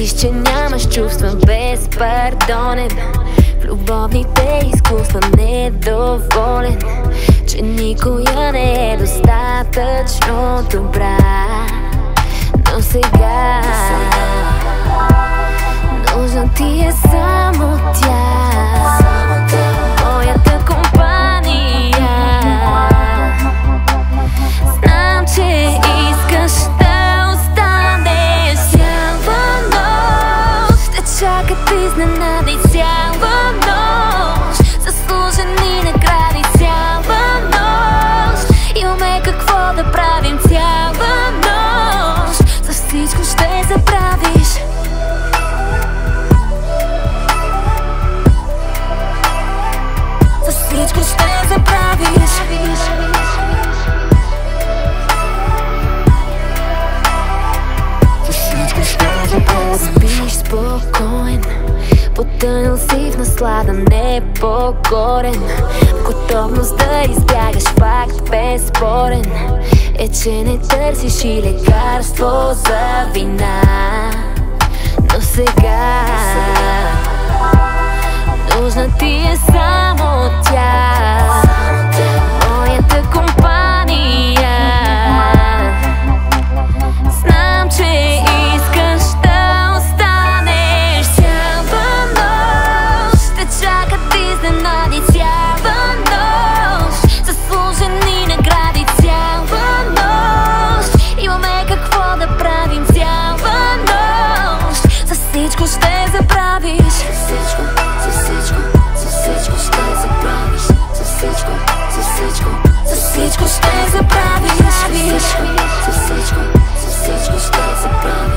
Твърдиш, че нямаш чувства, безпардонен. В любовните изкуства недоволен, че никоя не е достатъчно добра. Но сега нужна ти е само тя, моята компания. Знам, че искаш да останеш. Цяла нощ те чакат изненади, цяла нощ заслужени награди, цяла нощ имаме какво да правим, цяла нощ за всичко ще забравиш. За всичко ще забравиш. Спиш спокоен, потънал си в наслада, непокорен, в готовност да избягаш, факт безспорен е, че не търсиш и лекарство за вина. Но сега нужна ти е само тя, моята компания. Знам, че искаш да останеш. Цяла нощ те чакат изненади, цяла нощ заслужени награди, цяла нощ имаме какво да правим, цяла нощ за всичко ще забравиш. За всичко ще забравиш. За всичко ще забравиш. За всичко ще забравиш.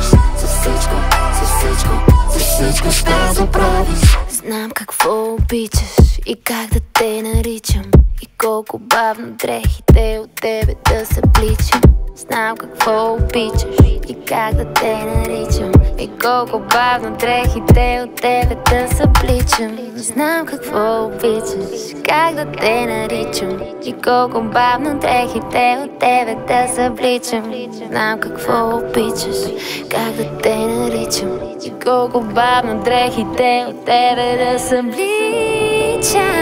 За всичко ще забравиш. Знам какво обичаш и как да те наричам, и колко бавно дрехите от тебе да събличам. Знам какво обичаш и как да те наричам, и колко бавно дрехите от тебе да събличам. Знам какво обичаш, как да те наричам, и колко бавно дрехите от тебе да събличам. Знам какво обичаш, как да те наричам, и колко бавно дрехите от тебе да събличам.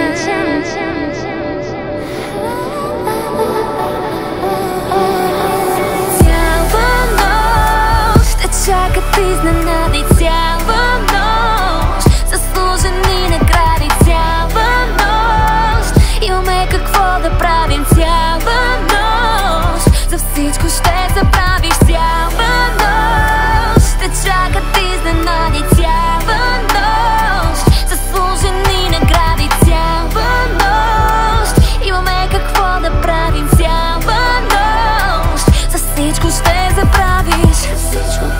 Чакат изненади, цяла нощ заслужени награди, цяла нощ имаме какво да правим, цяла нощ за всичко ще забравиш, цяла нощ те чакат изненади, цяла нощ заслужени награди, цяла нощ имаме какво да правим, цяла нощ за всичко ще забравиш.